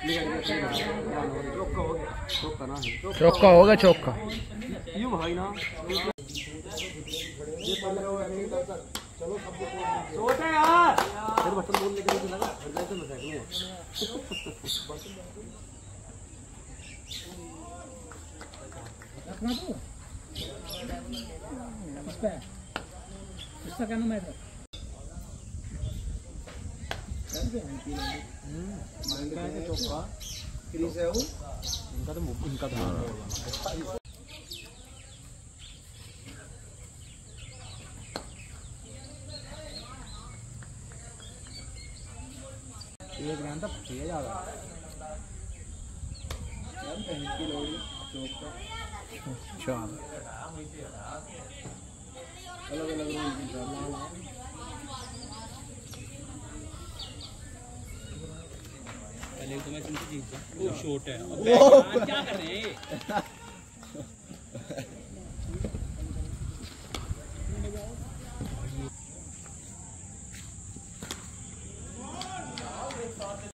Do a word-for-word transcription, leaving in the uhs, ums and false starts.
चौका हो गया चौका। यूं भाई ना चलो सोचा यार फिर बर्तन बोलने के लिए लगा फिर तो मैं बैठूंगा। रखना तो इस पे इसका क्या नाम है इनका है चौका क्रीज है वो इनका तो इनका तो एक ग्राम तक फटिया ज्यादा यार पहन की लोड़ी चौका। अच्छा अलग अलग पहले तो मैं तुमसे जीत गया। वो शॉट है। अब क्या कर रहे हैं?